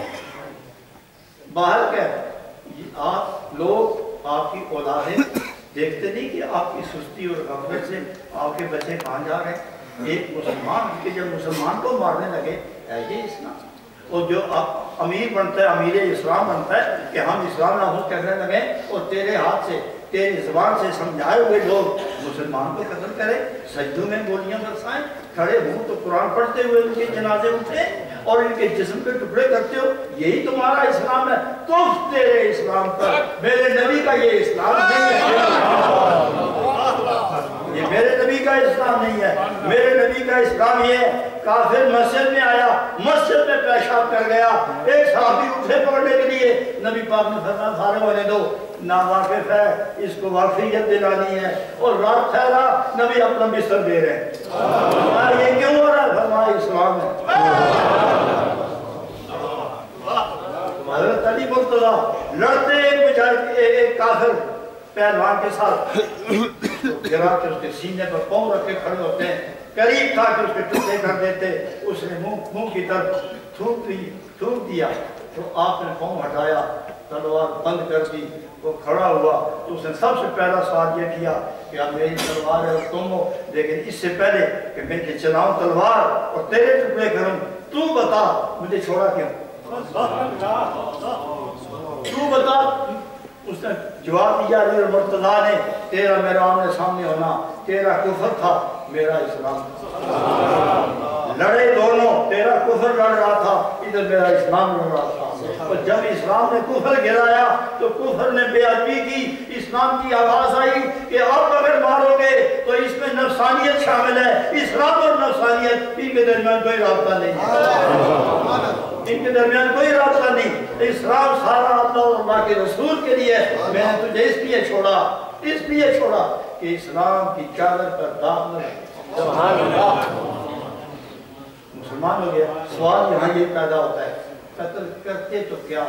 باہر کیا ہے آپ لوگ، آپ کی اولادیں دیکھتے نہیں کہ آپ کی سستی اور غفلت سے آپ کے بچے کہاں جا رہے ہیں۔ ایک مسلمان کہ جب مسلمان کو مارنے لگے ہے یہ اسلام، اور جو امیر بنتا ہے، امیر اسلام بنتا ہے کہ ہم اسلام نافذ کرنے لگیں اور تیرے ہاتھ سے تیری زبان سے سمجھائے ہوئے لوگ مسلمان کو قتل کرے، سجدوں میں گولیاں برسائیں، کھڑے ہوں تو قرآن پڑھتے ہوئے ان کے جنازے اٹھے اور ان کے جسم کے ٹکڑے کرتے ہو، یہی تمہارا اسلام ہے؟ تم تیرے اسلام پر، میرے نبی کا یہ اسلام نہیں ہے، یہ میرے نبی کا اسلام نہیں ہے۔ میرے نبی کا اسلام یہ ہے، کافر مسجد میں آیا، مسجد میں پیشاب کر گیا، ایک صحابی اٹھے پکڑنے کے لیے، نبی پاک نے فرمایا فارغ ہونے دو، ناواقف ہے، اس کو واقفیت دلانی ہے، اور رات ٹھہرا، نبی اپنا بستر دے رہے ہیں۔ یہ کیوں ہو رہا ہے؟ فرمایا اسلام ہے۔ حضرت علی مرتضیٰ لڑتے ایک کافر پہلوان کے ساتھ، گرا کے اس کے سینے پر پاؤں رکھ کے کھڑے ہوتے ہیں، قریب تھا کہ اس کے ٹکڑے کر دیتے، اس نے منہ کی طرف تھوک دیا تو آپ نے پاؤں ہٹایا، تلوار بند کر دی، وہ کھڑا ہوا تو اس نے سب سے پہلا سوال یہ کیا کہ اب میری تلوار ہے اور تم ہو، لیکن اس سے پہلے کہ میں کہ چلاؤں تلوار اور تیرے ٹکڑے کروں، تو بتا مجھے چھوڑا کیوں؟ تو بتا۔ اس نے جواب دیا علی مرتضیٰ نے، تیرا میرا آمنے سامنے ہونا، تیرا کفر تھا، میرا اسلام تھا، لڑے دونوں، تیرا کفر لڑ رہا تھا، ادھر میرا اسلام لڑ رہا تھا، اور جب اسلام نے کفر گرایا تو کفر نے بے ادبی کی، اسلام کی آواز آئی کہ آپ اگر مارو گے تو اس میں نفسانیت شامل ہے، اسلام اور نفسانیت ان کے درمیان کوئی رابطہ نہیں، ان کے درمیان کوئی رابطہ نہیں، اسلام سارا اللہ اور اللہ کے رسول کے لیے، میں نے تجھے اس لیے چھوڑا کہ اسلام کی چادر پر داغ نہ لگے۔ مسلمان ہو گیا، سوال یہاں یہ پیدا ہوتا ہے، قتل کرتے تو کیا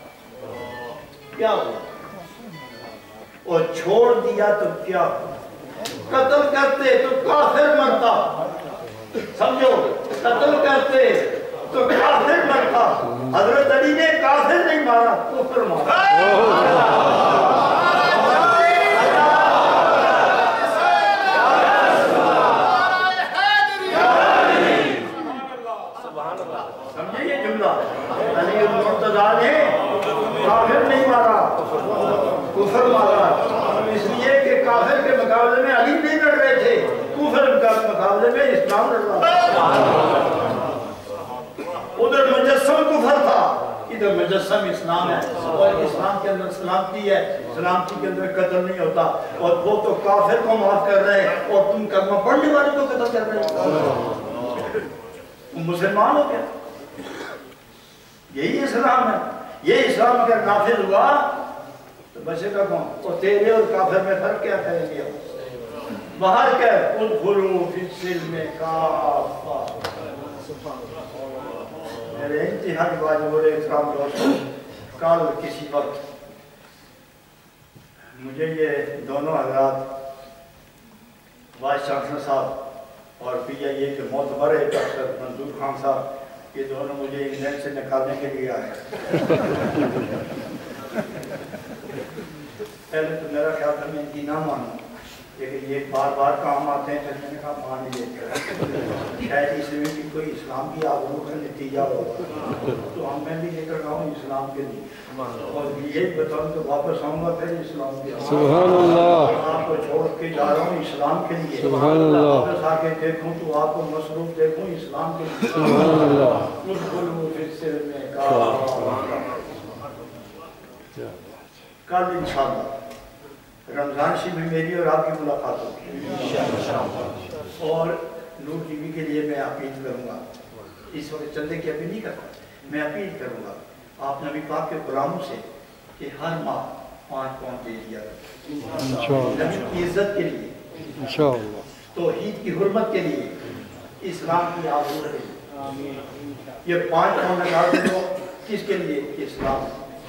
ہو، اور چھوڑ دیا تو کیا ہو؟ قتل کرتے تو کافر مرتا، سمجھو، قتل کرتے تو کافر مرتا، حضرت علی نے کافر نہیں مارا، کفر مارا۔ سمجھے یہ جملہ؟ علی مرتضیٰ نے کافر نہیں مارا، کفر مارا، اس لیے کہ کافر کے مقابلے میں علی نہیں لڑ رہے تھے، کفر کے مقابلے میں اسلام لڑ رہا تھا۔ ادھر مجسم کفر تھا، ادھر مجسم اسلام ہے، اور اسلام کے اندر سلامتی ہے، سلامتی کے اندر قتل نہیں ہوتا، اور وہ تو کافر کو معاف کر رہے ہیں اور تم کلمہ پڑھنے والے کو قتل کر رہے ہیں، مسلمان ہو گیا۔ یہی اسلام ہے، یہ اسلام اگر نافذ ہوا تو بچے کا کون؟ اور تیرے اور کافر میں فرق کیا کریں گے؟ باہر کہہ ادخلوا فی السلم کافہ۔ میرے انتہائی واجب اور احترام دوستوں، کل کسی وقت مجھے یہ دونوں حضرات وائس چانسلر صاحب اور پی آئی اے کے معتبر ڈاکٹر منظور خان صاحب، یہ دونوں مجھے انگلینڈ سے نکالنے کے لیے آئے۔ پہلے تو میرا خیال تھا میں ان کی نہ مانوں، لیکن یہ بار بار کام آتے ہیں، پھر میں نے کہا مان ہی لیتے ہیں، شاید اس میں بھی کوئی اسلام کی آبرو کا نتیجہ ہوگا، تو میں بھی لے کر رہا ہوں اسلام کے لیے، اور یہ بتاؤں تو واپس آؤں گا پھر اسلام کے لیے، سبحان اللہ، آپ کو چھوڑ کے جا رہا ہوں اسلام کے لیے، سبحان اللہ، واپس آ کے دیکھوں تو آپ کو مصروف دیکھوں اسلام کے لیے، سبحان اللہ، کل انشاءاللہ رمضان شریف میں میری اور آپ کی ملاقات ہوگی، اور نور ٹی وی کے لیے میں اپیل کروں گا، اس وقت چندے کی اپیل نہیں کرتا، میں اپیل کروں گا آپ نبی پاک کے غلاموں سے کہ ہر ماہ 5 پاؤنڈ دے دیا نبی کی عزت کے لیے، انشاءاللہ، توحید کی حرمت کے لیے، اسلام کی آبرو کے لیے، یہ 5 پاؤنڈ لگا دے دو، کس کے لیے؟ اسلام۔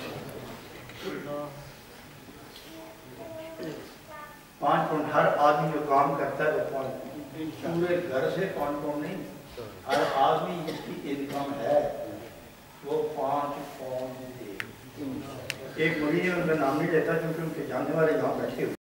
5 پاؤنڈ ہر آدمی جو کام کرتا ہے وہ پورے گھر سے 5 پاؤنڈ نہیں، ہر آدمی جس کی انکم ہے وہ 5 پاؤنڈ دے۔ ایک مریض ان کا نام نہیں لیتا کیونکہ ان کے جاننے والے یہاں بیٹھے ہوئے